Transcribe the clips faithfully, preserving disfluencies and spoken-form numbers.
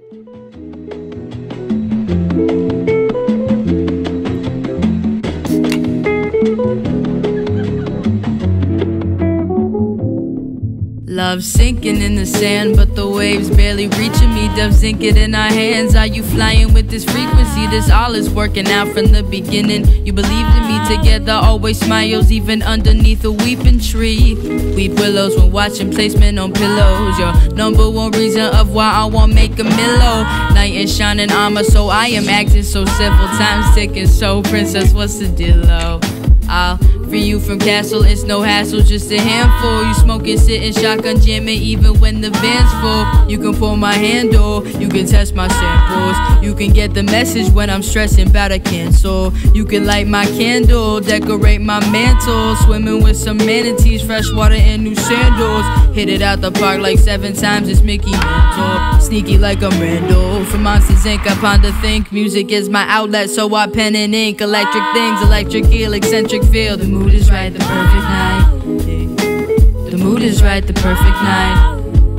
Love sinking in the sand, but the waves barely reaching me. Doves ink it in our hands. Are you flying with this frequency? This all is working out from the beginning. You believed in me, together always smiles, even underneath a weeping tree. Weep willows when watching placement on pillows. Your number one reason of why I won't make a millo. Knight in shining armor, so I am acting so simple. Time's ticking, so princess, what's the dealo? I'll free you from castle, it's no hassle, just a handful. You smoking, sitting, shotgun jamming, even when the van's full. You can pull my handle, you can test my samples. You can get the message when I'm stressing, bout to cancel. You can light my candle, decorate my mantle. Swimming with some manatees, fresh water and new sandals. Hit it out the park like seven times, it's Mickey mantle. Sneaky like I'm Randall. From Monsters Incorporated, I ponder think. Music is my outlet, so I pen and ink. Electric things, electric eel, eccentric feel. The mood is right, the perfect night. The mood is right, the perfect night.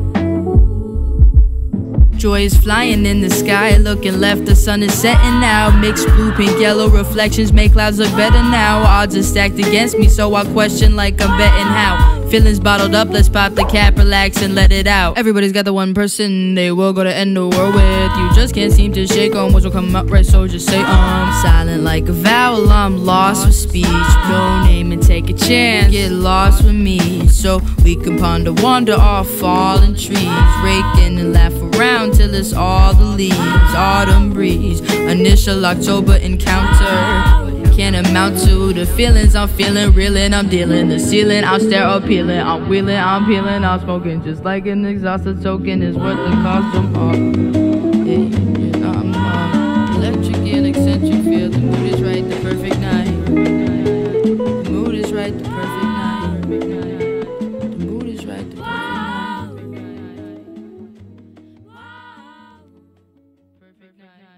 Joy is flying in the sky, looking left, the sun is setting now. Mixed blue, pink, yellow reflections make clouds look better now. Odds are stacked against me, so I question like I'm betting how. Feelings bottled up, let's pop the cap, relax and let it out. Everybody's got the one person they will go to end the world with. You just can't seem to shake on what's will come up right, so just say um. Silent like a vowel, I'm lost with speech. No name and take a chance, get lost with me, so we can ponder, wander off fallen trees. Raking and laugh around till it's all the leaves. Autumn breeze, initial October encounter. Can't amount to the feelings I'm feeling, reeling, I'm dealing. The ceiling, I'll stare appealing. I'm wheeling, I'm peeling, I'm smoking. Just like an exhausted token is worth the cost of all. Yeah, you know I'm uh, electric and eccentric feel. The mood is right, the perfect night. The mood is right, the perfect night. The mood is right, the perfect night. Perfect night.